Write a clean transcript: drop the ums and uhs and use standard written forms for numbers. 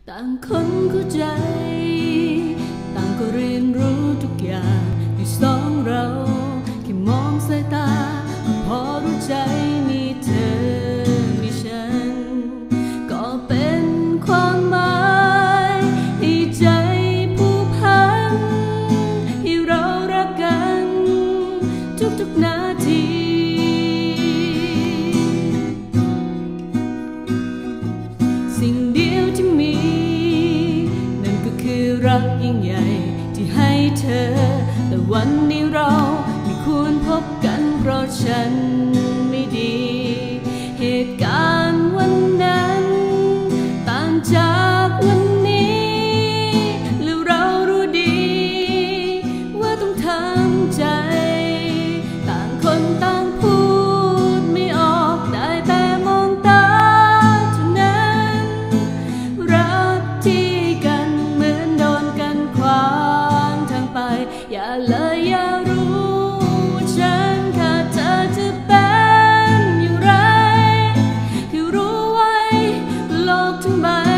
ต่างคนเข้าใจต่างก็เรียนรู้ทุกอย่างในสองเราแค่มองสายตาก็พอรู้ใจมีเธอมีฉันก็เป็นความหมายให้ใจผู้พันให้เรารักกันทุกๆนาทีสิ่งเดียวที่มีนั่นก็คือรักยิ่งใหญ่ที่ให้เธอแต่วันนี้เราไม่ควรพบกันเพราะฉันไม่ดีเหตุการณ์วันนั้นต่างจากวันนี้แล้วเรารู้ดีว่าต้องทำใจต่างคนต่างพูดไม่ออกได้แต่มองตาเท่านั้นรักที่กันเหมือนโดนกันขวางทางไปอย่าเลยอย่ารู้ว่าฉันขาดเธอจะเป็นอย่างไรแค่รู้ไว้โลกทั้งใบ